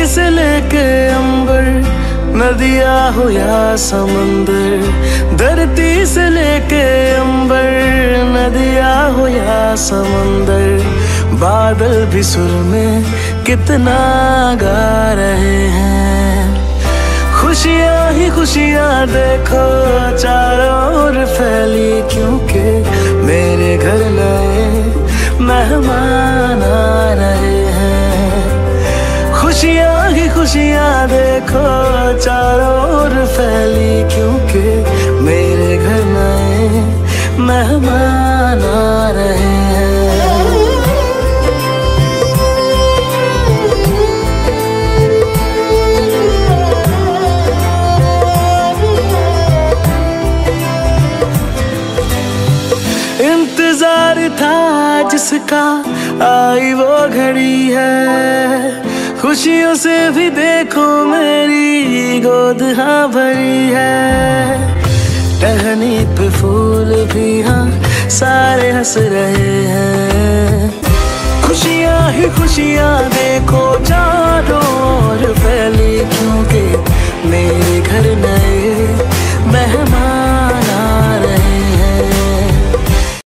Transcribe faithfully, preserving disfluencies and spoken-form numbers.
से लेके अंबर, नदियाँ हो या समंदर, धरती से लेके अंबर, नदियाँ हो या समंदर, बादल भी सुर में कितना गा रहे हैं। खुशियाँ ही खुशियाँ देखो चारों ओर फैली, क्योंकि मेरे घर नए मेहमान आ रहे हैं। खुशियाँ ही खुशियाँ देखो चारों ओर फैली, क्योंकि मेरे घर नए मेहमान आ रहे हैं। इंतजार था जिसका आई वो घड़ी है, खुशियों से भी देखो मेरी गोद हाँ भरी है। टहनी पे फूल भी हाँ सारे हंस रहे हैं। खुशियाँ ही खुशियाँ देखो।